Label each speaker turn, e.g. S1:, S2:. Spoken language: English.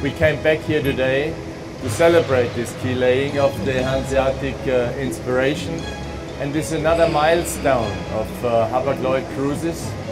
S1: we came back here today to celebrate this key laying of the Hanseatic inspiration. And this is another milestone of Hapag-Lloyd Cruises.